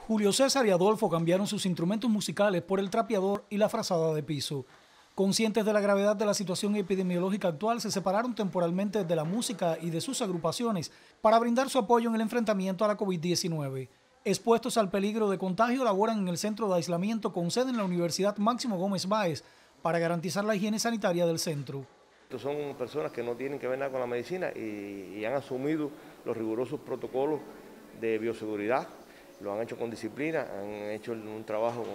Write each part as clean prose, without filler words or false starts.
Julio César y Adolfo cambiaron sus instrumentos musicales por el trapeador y la frazada de piso. Conscientes de la gravedad de la situación epidemiológica actual, se separaron temporalmente de la música y de sus agrupaciones para brindar su apoyo en el enfrentamiento a la COVID-19. Expuestos al peligro de contagio, laboran en el centro de aislamiento con sede en la Universidad Máximo Gómez Báez para garantizar la higiene sanitaria del centro. Son personas que no tienen que ver nada con la medicina y han asumido los rigurosos protocolos de bioseguridad. Lo han hecho con disciplina, han hecho un trabajo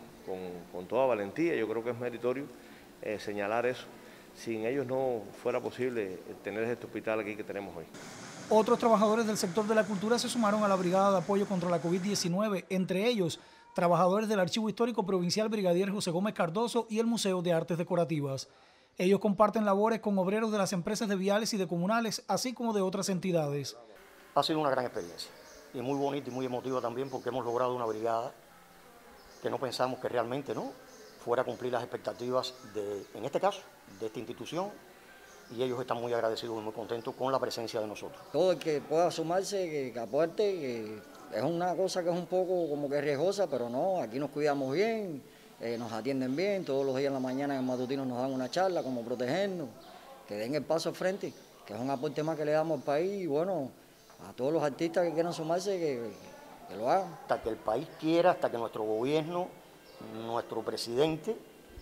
con toda valentía. Yo creo que es meritorio señalar eso. Sin ellos no fuera posible tener este hospital aquí que tenemos hoy. Otros trabajadores del sector de la cultura se sumaron a la brigada de apoyo contra la COVID-19, entre ellos trabajadores del Archivo Histórico Provincial Brigadier José Gómez Cardoso y el Museo de Artes Decorativas. Ellos comparten labores con obreros de las empresas de viales y de comunales, así como de otras entidades. Ha sido una gran experiencia y muy bonita y muy emotiva también, porque hemos logrado una brigada que no pensamos que realmente fuera a cumplir las expectativas en este caso, de esta institución, y ellos están muy agradecidos y muy contentos con la presencia de nosotros. Todo el que pueda sumarse, que aporte, que es una cosa que es un poco como que riesgosa, pero no, aquí nos cuidamos bien, nos atienden bien, todos los días en la mañana en el matutino nos dan una charla, como protegernos, que den el paso al frente, que es un aporte más que le damos al país, y bueno, a todos los artistas que quieran sumarse, que lo hagan. Hasta que el país quiera, hasta que nuestro gobierno, nuestro presidente,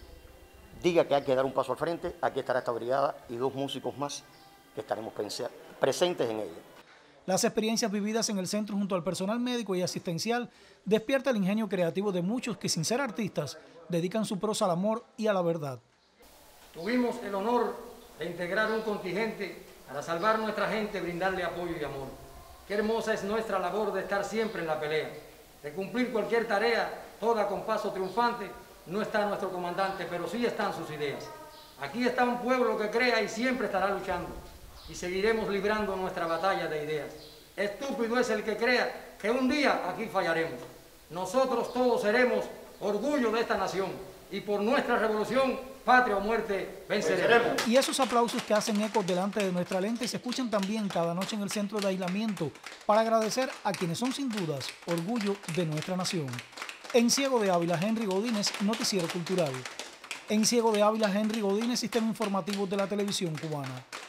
diga que hay que dar un paso al frente, aquí estará esta brigada y 2 músicos más que estaremos presentes en ella. Las experiencias vividas en el centro junto al personal médico y asistencial despierta el ingenio creativo de muchos que, sin ser artistas, dedican su prosa al amor y a la verdad. Tuvimos el honor de integrar un contingente para salvar nuestra gente, brindarle apoyo y amor. Qué hermosa es nuestra labor de estar siempre en la pelea, de cumplir cualquier tarea, toda con paso triunfante. No está nuestro comandante, pero sí están sus ideas. Aquí está un pueblo que crea y siempre estará luchando. Y seguiremos librando nuestra batalla de ideas. Estúpido es el que crea que un día aquí fallaremos. Nosotros todos seremos orgullo de esta nación. Y por nuestra revolución, patria o muerte, venceremos. Y esos aplausos que hacen eco delante de nuestra lente se escuchan también cada noche en el centro de aislamiento para agradecer a quienes son sin dudas orgullo de nuestra nación. En Ciego de Ávila, Henry Godínez, Noticiero Cultural. En Ciego de Ávila, Henry Godínez, Sistema Informativo de la Televisión Cubana.